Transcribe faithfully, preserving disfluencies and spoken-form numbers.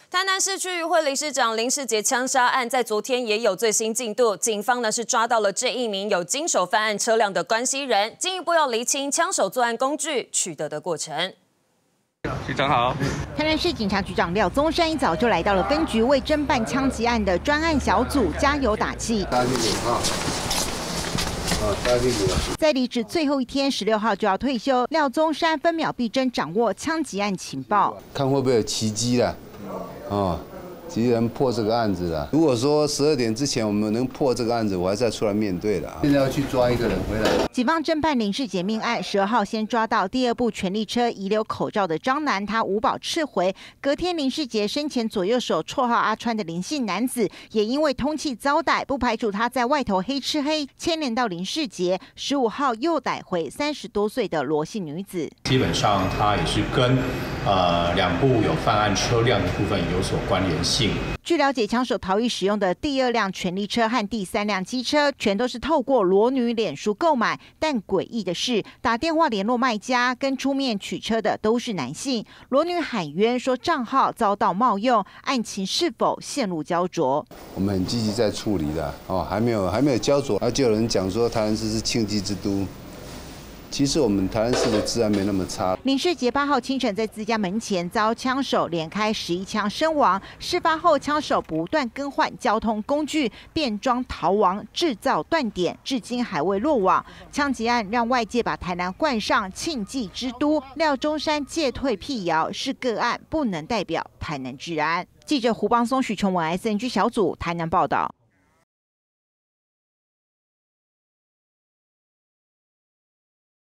台南市区议会理事长林世杰枪杀案，在昨天也有最新进度。警方呢是抓到了这一名有经手犯案车辆的关系人，进一步要厘清枪手作案工具取得的过程。 局长好。 台南市警察局长廖宗山一早就来到了分局，为侦办枪击案的专案小组加油打气。 大屁股啊！啊，大屁股。 在离职最后一天，十六号就要退休，廖宗山分秒必争，掌握枪击案情报， 看会不会有奇迹啦？哦。 急人破这个案子了。如果说十二点之前我们能破这个案子，我还是要出来面对的。现在要去抓一个人回来。 警方侦办林世杰命案，十二号先抓到第二部权力车遗留口罩的张男，他无保撤回。隔天，林世杰生前左右手绰号阿川的林姓男子，也因为通缉遭逮，不排除他在外头黑吃黑，牵连到林世杰。十五号又逮回三十多岁的罗姓女子。 基本上，他也是跟呃两部有犯案车辆的部分有所关联性。 据了解，枪手逃逸使用的第二辆权力车和第三辆机车，全都是透过罗女脸书购买。但诡异的是，打电话联络卖家跟出面取车的都是男性。罗女喊冤说账号遭到冒用，案情是否陷入焦灼？ 我们很积极在处理的哦，还没有还没有焦灼。而就有人讲说台南市是庆忌之都。 其实我们台南市的治安没那么差。 林世杰八号清晨在自家门前遭枪手连开十一枪身亡。事发后，枪手不断更换交通工具，变装逃亡，制造断点，至今还未落网。枪击案让外界把台南冠上庆忌之都。廖宗山借退辟谣是个案，不能代表台南治安。记者胡邦松、许琼文 S N G 小组台南报道。